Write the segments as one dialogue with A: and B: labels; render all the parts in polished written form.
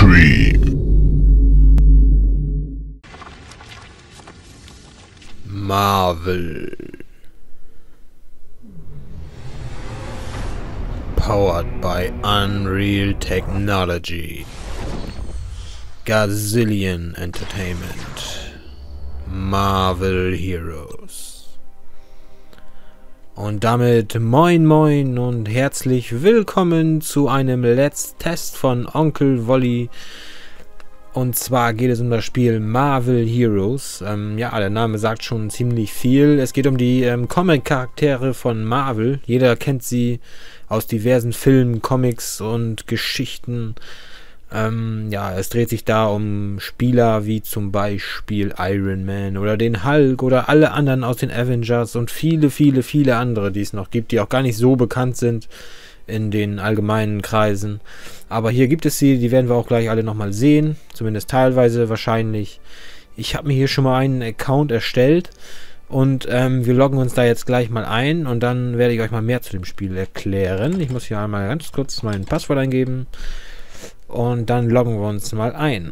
A: Stream. Marvel. Powered by Unreal Technology. Gazillion Entertainment. Marvel Heroes. Und damit moin moin und herzlich willkommen zu einem Let's Test von Onkel Wolli. Und zwar geht es um das Spiel Marvel Heroes. Ja, der Name sagt schon ziemlich viel. Es geht um die Comic-Charaktere von Marvel. Jeder kennt sie aus diversen Filmen, Comics und Geschichten. Ja, es dreht sich da um Spieler wie zum Beispiel Iron Man oder den Hulk oder alle anderen aus den Avengers und viele, viele, viele andere, die es noch gibt, die auch gar nicht so bekannt sind in den allgemeinen Kreisen. Aber hier gibt es sie, die werden wir auch gleich alle nochmal sehen, zumindest teilweise wahrscheinlich. Ich habe mir hier schon mal einen Account erstellt und wir loggen uns da jetzt gleich mal ein und dann werde ich euch mal mehr zu dem Spiel erklären. Ich muss hier einmal ganz kurz mein Passwort eingeben. Und dann loggen wir uns mal ein.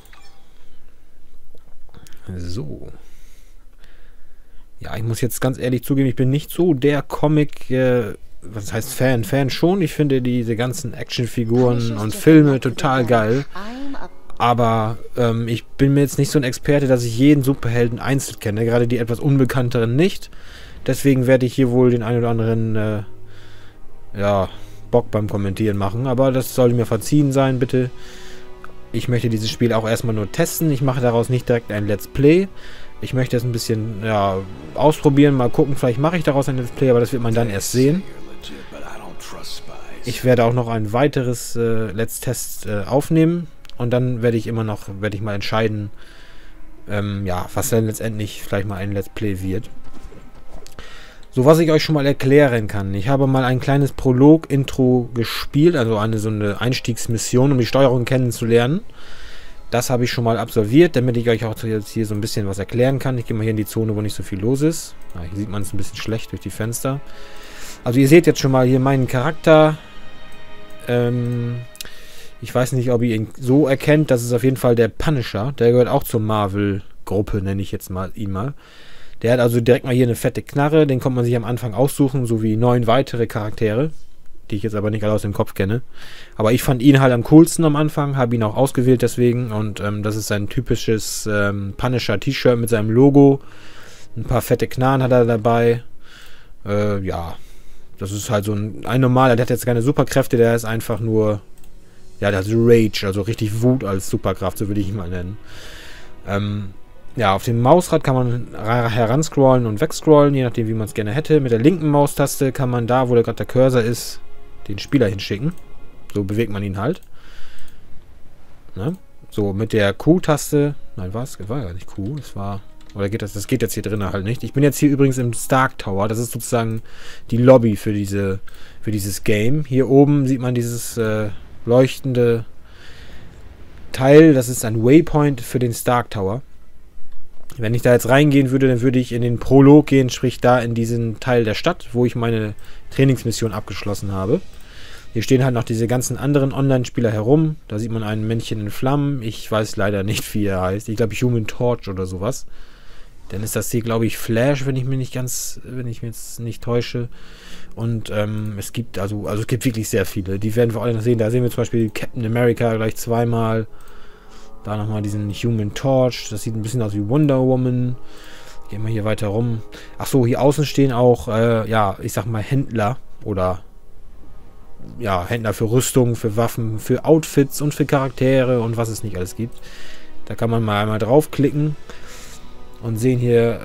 A: So. Ja, ich muss jetzt ganz ehrlich zugeben, ich bin nicht so der Comic, was heißt Fan schon. Ich finde diese ganzen Actionfiguren und Filme total geil. Aber ich bin mir jetzt nicht so ein Experte, dass ich jeden Superhelden einzeln kenne. Gerade die etwas unbekannteren nicht. Deswegen werde ich hier wohl den einen oder anderen, ja, Bock beim Kommentieren machen, aber das sollte mir verziehen sein, bitte. Ich möchte dieses Spiel auch erstmal nur testen. Ich mache daraus nicht direkt ein Let's Play. Ich möchte es ein bisschen, ja, ausprobieren, mal gucken, vielleicht mache ich daraus ein Let's Play, aber das wird man dann erst sehen. Ich werde auch noch ein weiteres Let's Test aufnehmen und dann werde ich mal entscheiden, ja, was dann letztendlich vielleicht mal ein Let's Play wird. So, was ich euch schon mal erklären kann. Ich habe mal ein kleines Prolog-Intro gespielt, also so eine Einstiegsmission, um die Steuerung kennenzulernen. Das habe ich schon mal absolviert, damit ich euch auch jetzt hier so ein bisschen was erklären kann. Ich gehe mal hier in die Zone, wo nicht so viel los ist. Ja, hier sieht man es ein bisschen schlecht durch die Fenster. Also ihr seht jetzt schon mal hier meinen Charakter. Ich weiß nicht, ob ihr ihn so erkennt. Das ist auf jeden Fall der Punisher. Der gehört auch zur Marvel-Gruppe, nenne ich jetzt mal ihn mal. Der hat also direkt mal hier eine fette Knarre, den kommt man sich am Anfang aussuchen, sowie 9 weitere Charaktere, die ich jetzt aber nicht alle aus dem Kopf kenne. Aber ich fand ihn halt am coolsten am Anfang, habe ihn auch ausgewählt deswegen und das ist sein typisches Punisher-T-Shirt mit seinem Logo. Ein paar fette Knarren hat er dabei. Ja, das ist halt so ein normaler, der hat jetzt keine Superkräfte, der ist einfach nur, ja, der hat so Rage, also richtig Wut als Superkraft, so würde ich ihn mal nennen. Ja, auf dem Mausrad kann man heranscrollen und wegscrollen, je nachdem, wie man es gerne hätte. Mit der linken Maustaste kann man da, wo gerade der Cursor ist, den Spieler hinschicken. So bewegt man ihn halt. Ne? So, mit der Q-Taste... Nein, war ja nicht Q, es war... Oder geht das geht jetzt hier drin halt nicht. Ich bin jetzt hier übrigens im Stark Tower. Das ist sozusagen die Lobby für dieses Game. Hier oben sieht man dieses leuchtende Teil. Das ist ein Waypoint für den Stark Tower. Wenn ich da jetzt reingehen würde, dann würde ich in den Prolog gehen, sprich da in diesen Teil der Stadt, wo ich meine Trainingsmission abgeschlossen habe. Hier stehen halt noch diese ganzen anderen Online-Spieler herum. Da sieht man ein Männchen in Flammen. Ich weiß leider nicht, wie er heißt. Ich glaube Human Torch oder sowas. Dann ist das hier, glaube ich, Flash, wenn ich mich jetzt nicht täusche. Und es gibt wirklich sehr viele. Die werden wir alle noch sehen. Da sehen wir zum Beispiel Captain America gleich zweimal. Da nochmal diesen Human Torch. Das sieht ein bisschen aus wie Wonder Woman. Gehen wir hier weiter rum. Achso, hier außen stehen auch, ja, ich sag mal Händler. Oder, ja, Händler für Rüstung, für Waffen, für Outfits und für Charaktere und was es nicht alles gibt. Da kann man mal einmal draufklicken. Und sehen hier,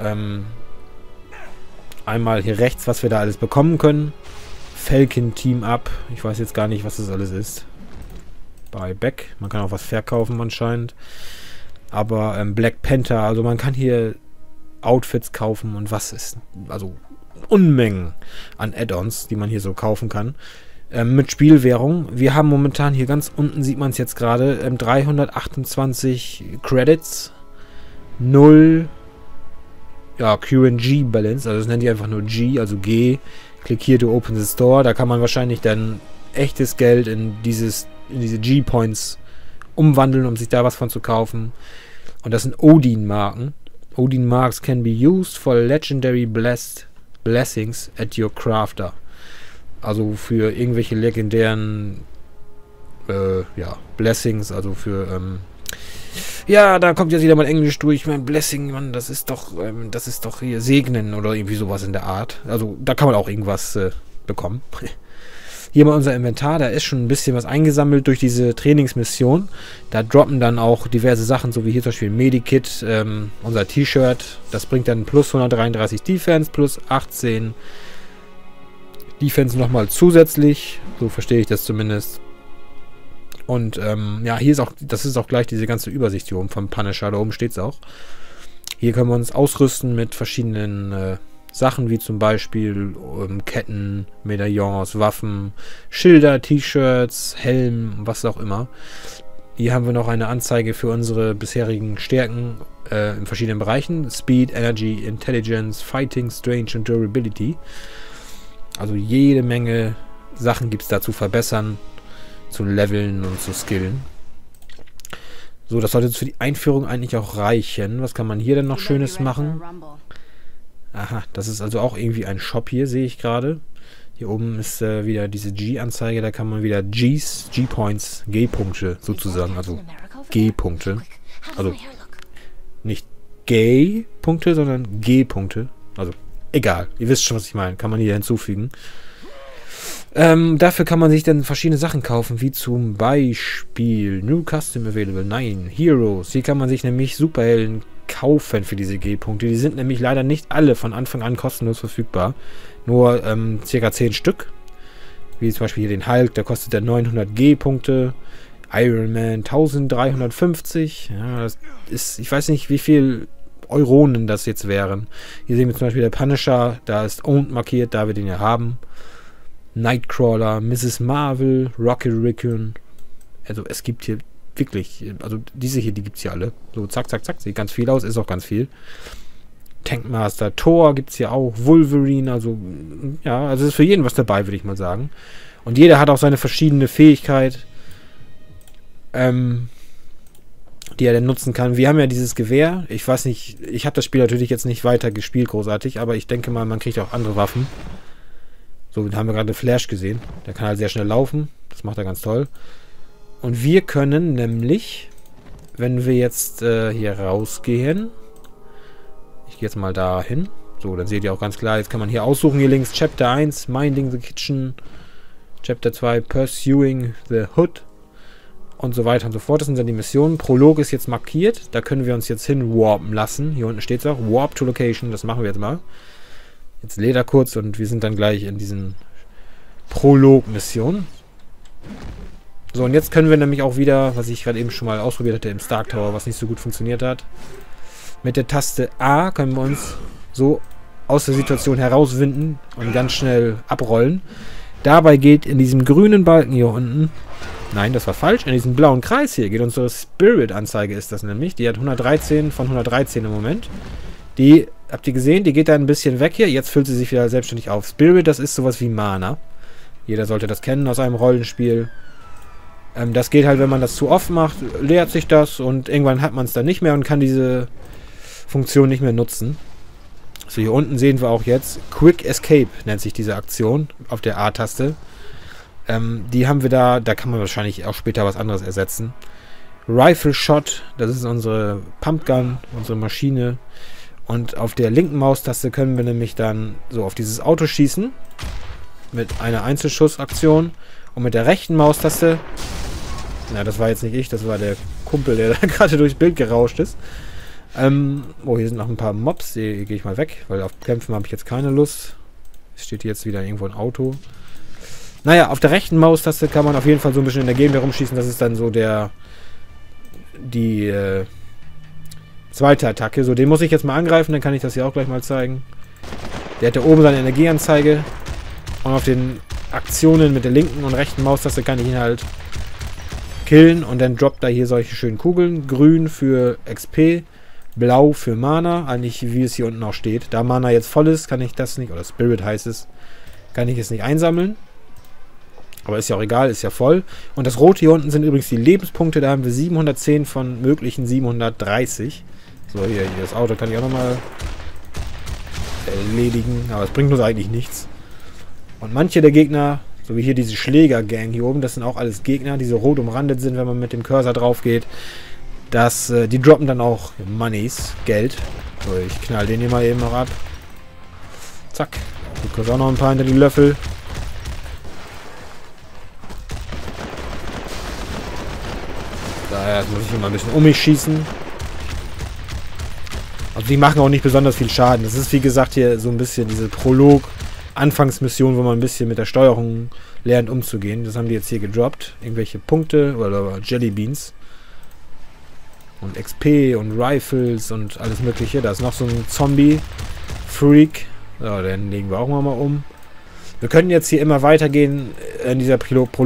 A: einmal hier rechts, was wir da alles bekommen können. Falcon Team Up. Ich weiß jetzt gar nicht, was das alles ist. Bei Beck. Man kann auch was verkaufen anscheinend. Aber Black Panther, also man kann hier Outfits kaufen und was ist, also Unmengen an Add-ons, die man hier so kaufen kann. Mit Spielwährung. Wir haben momentan hier ganz unten, sieht man es jetzt gerade, 328 Credits, 0 ja, QNG Balance, also das nennt ihr einfach nur G, also G. Klick hier to open the store, da kann man wahrscheinlich dann echtes Geld in diese G-Points umwandeln, um sich da was von zu kaufen. Und das sind Odin-Marken. Odin Marks can be used for legendary blessings at your crafter. Also für irgendwelche legendären Blessings, also für ja, da kommt jetzt wieder mal Englisch durch. Mein Blessing, Mann, das ist doch hier Segnen oder irgendwie sowas in der Art. Also da kann man auch irgendwas bekommen. Hier mal unser Inventar, da ist schon ein bisschen was eingesammelt durch diese Trainingsmission. Da droppen dann auch diverse Sachen, so wie hier zum Beispiel Medikit, unser T-Shirt. Das bringt dann plus 133 Defense, plus 18 Defense nochmal zusätzlich. So verstehe ich das zumindest. Und ja, hier ist auch, das ist auch gleich diese ganze Übersicht hier oben vom Punisher. Da oben steht es auch. Hier können wir uns ausrüsten mit verschiedenen Sachen wie zum Beispiel Ketten, Medaillons, Waffen, Schilder, T-Shirts, Helm, was auch immer. Hier haben wir noch eine Anzeige für unsere bisherigen Stärken in verschiedenen Bereichen. Speed, Energy, Intelligence, Fighting, Strength und Durability. Also jede Menge Sachen gibt es da zu verbessern, zu leveln und zu skillen. So, das sollte jetzt für die Einführung eigentlich auch reichen. Was kann man hier denn noch Schönes machen? Aha, das ist also auch irgendwie ein Shop hier, sehe ich gerade. Hier oben ist wieder diese G-Anzeige, da kann man wieder G-Points, G-Punkte sozusagen, also G-Punkte. Also nicht Gay-Punkte, sondern G-Punkte. Also egal, ihr wisst schon, was ich meine, kann man hier hinzufügen. Dafür kann man sich dann verschiedene Sachen kaufen, wie zum Beispiel New Custom Available, nein, Heroes. Hier kann man sich nämlich Superhelden kaufen für diese G-Punkte. Die sind nämlich leider nicht alle von Anfang an kostenlos verfügbar. Nur ca. 10 Stück. Wie zum Beispiel hier den Hulk, der kostet ja 900 G-Punkte. Iron Man 1350. Ja, das ist, ich weiß nicht, wie viel Euronen das jetzt wären. Hier sehen wir zum Beispiel der Punisher, da ist Owned markiert, da wir den ja haben. Nightcrawler, Mrs. Marvel, Rocket Raccoon. Also es gibt hier wirklich, also diese hier, die gibt es hier alle. So zack, zack, zack, sieht ganz viel aus, ist auch ganz viel. Tankmaster, Thor gibt es hier auch, Wolverine, also ja, also ist für jeden was dabei, würde ich mal sagen. Und jeder hat auch seine verschiedene Fähigkeit, die er dann nutzen kann. Wir haben ja dieses Gewehr, ich weiß nicht, ich habe das Spiel natürlich jetzt nicht weiter gespielt, großartig, aber ich denke mal, man kriegt auch andere Waffen. So, da haben wir gerade Flash gesehen. Der kann halt sehr schnell laufen. Das macht er ganz toll. Und wir können nämlich, wenn wir jetzt hier rausgehen, ich gehe jetzt mal da hin. So, dann seht ihr auch ganz klar, jetzt kann man hier aussuchen, hier links Chapter 1, Minding the Kitchen, Chapter 2, Pursuing the Hood und so weiter und so fort. Das sind dann die Missionen. Prolog ist jetzt markiert. Da können wir uns jetzt hin warpen lassen. Hier unten steht es auch. Warp to Location. Das machen wir jetzt mal. Jetzt lädt er kurz und wir sind dann gleich in diesen Prolog-Missionen. So, und jetzt können wir nämlich auch wieder, was ich gerade eben schon mal ausprobiert hatte im Stark Tower, was nicht so gut funktioniert hat. Mit der Taste A können wir uns so aus der Situation herauswinden und ganz schnell abrollen. Dabei geht in diesem grünen Balken hier unten, nein, das war falsch, in diesem blauen Kreis hier geht unsere Spirit-Anzeige, ist das nämlich. Die hat 113 von 113 im Moment. Die, habt ihr gesehen, die geht da ein bisschen weg hier. Jetzt füllt sie sich wieder selbstständig auf. Spirit, das ist sowas wie Mana. Jeder sollte das kennen aus einem Rollenspiel. Das geht halt, wenn man das zu oft macht, leert sich das und irgendwann hat man es dann nicht mehr und kann diese Funktion nicht mehr nutzen. So, hier unten sehen wir auch jetzt Quick Escape, nennt sich diese Aktion auf der A-Taste. Die haben wir da kann man wahrscheinlich auch später was anderes ersetzen. Rifle Shot, das ist unsere Pumpgun, unsere Maschine. Und auf der linken Maustaste können wir nämlich dann so auf dieses Auto schießen. Mit einer Einzelschussaktion. Und mit der rechten Maustaste, na, das war jetzt nicht ich, das war der Kumpel, der da gerade durchs Bild gerauscht ist. Oh, hier sind noch ein paar Mobs, die gehe ich mal weg, weil auf Kämpfen habe ich jetzt keine Lust. Es steht jetzt wieder irgendwo ein Auto. Naja, auf der rechten Maustaste kann man auf jeden Fall so ein bisschen in der Gegend herumschießen. Das ist dann so die zweite Attacke. So, den muss ich jetzt mal angreifen, dann kann ich das hier auch gleich mal zeigen. Der hat da oben seine Energieanzeige. Und auf den Aktionen mit der linken und rechten Maustaste kann ich ihn halt killen. Und dann droppt er hier solche schönen Kugeln. Grün für XP, blau für Mana. Eigentlich wie es hier unten auch steht. Da Mana jetzt voll ist, kann ich das nicht, oder Spirit heißt es, kann ich es nicht einsammeln. Aber ist ja auch egal, ist ja voll. Und das rote hier unten sind übrigens die Lebenspunkte. Da haben wir 710 von möglichen 730. So, hier das Auto kann ich auch nochmal erledigen. Aber es bringt uns eigentlich nichts. Und manche der Gegner, so wie hier diese Schläger-Gang hier oben, das sind auch alles Gegner, die so rot umrandet sind, wenn man mit dem Cursor drauf geht. Die droppen dann auch Moneys, Geld. So, ich knall den hier mal eben noch ab. Zack. Du kriegst auch noch ein paar hinter die Löffel. Daher muss ich hier mal ein bisschen um mich schießen. Also die machen auch nicht besonders viel Schaden. Das ist wie gesagt hier so ein bisschen diese Prolog-Anfangsmission, wo man ein bisschen mit der Steuerung lernt umzugehen. Das haben die jetzt hier gedroppt. Irgendwelche Punkte oder Jellybeans. Und XP und Rifles und alles mögliche. Da ist noch so ein Zombie-Freak. So, den legen wir auch mal um. Wir können jetzt hier immer weitergehen in dieser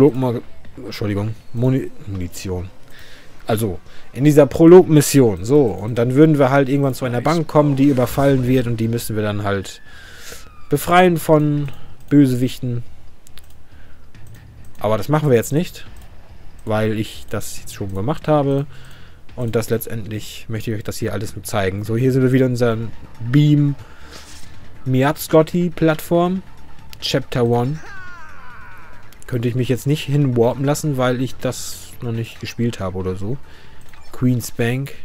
A: Munition. Also, in dieser Prolog-Mission. So, und dann würden wir halt irgendwann zu einer Bank kommen, die überfallen wird. Und die müssen wir dann halt befreien von Bösewichten. Aber das machen wir jetzt nicht. Weil ich das jetzt schon gemacht habe. Und das letztendlich möchte ich euch das hier alles nur zeigen. So, hier sind wir wieder in unserer Beam Me Up Scotty Plattform. Chapter 1. Könnte ich mich jetzt nicht hinwarpen lassen, weil ich das noch nicht gespielt habe oder so. Queen's Bank.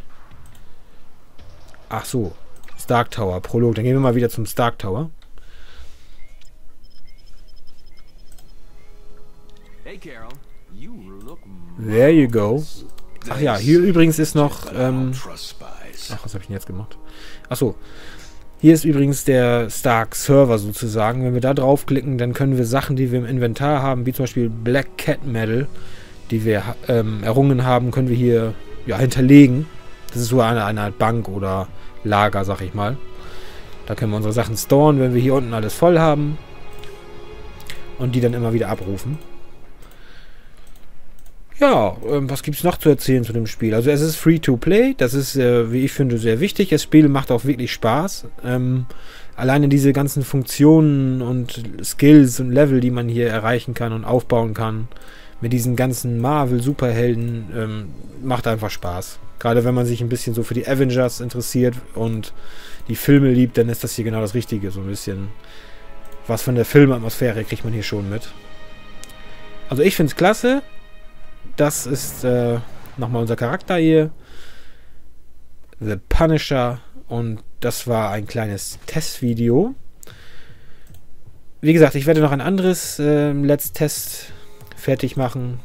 A: Ach so. Stark Tower. Prolog. Dann gehen wir mal wieder zum Stark Tower. There you go. Ach ja, hier übrigens ist noch... ach, was habe ich denn jetzt gemacht? Ach so. Hier ist übrigens der Stark Server sozusagen. Wenn wir da draufklicken, dann können wir Sachen, die wir im Inventar haben, wie zum Beispiel Black Cat Medal, die wir errungen haben, können wir hier ja, hinterlegen. Das ist so eine Art Bank oder Lager, sag ich mal. Da können wir unsere Sachen storen, wenn wir hier unten alles voll haben. Und die dann immer wieder abrufen. Ja, was gibt es noch zu erzählen zu dem Spiel? Also es ist Free-to-Play, das ist, wie ich finde, sehr wichtig. Das Spiel macht auch wirklich Spaß. Alleine diese ganzen Funktionen und Skills und Level, die man hier erreichen kann und aufbauen kann, mit diesen ganzen Marvel-Superhelden, macht einfach Spaß. Gerade wenn man sich ein bisschen so für die Avengers interessiert und die Filme liebt, dann ist das hier genau das Richtige. So ein bisschen was von der Filmatmosphäre kriegt man hier schon mit. Also ich finde es klasse. Das ist nochmal unser Charakter hier. The Punisher. Und das war ein kleines Testvideo. Wie gesagt, ich werde noch ein anderes Let's Test fertig machen.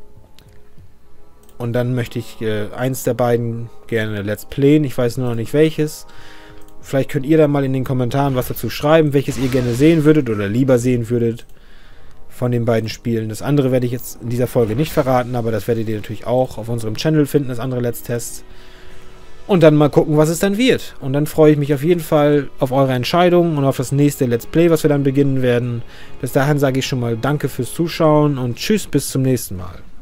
A: Und dann möchte ich eins der beiden gerne Let's Playen. Ich weiß nur noch nicht welches. Vielleicht könnt ihr da mal in den Kommentaren was dazu schreiben, welches ihr gerne sehen würdet oder lieber sehen würdet von den beiden Spielen. Das andere werde ich jetzt in dieser Folge nicht verraten, aber das werdet ihr natürlich auch auf unserem Channel finden, das andere Let's Test. Und dann mal gucken, was es dann wird. Und dann freue ich mich auf jeden Fall auf eure Entscheidung und auf das nächste Let's Play, was wir dann beginnen werden. Bis dahin sage ich schon mal Danke fürs Zuschauen und tschüss, bis zum nächsten Mal.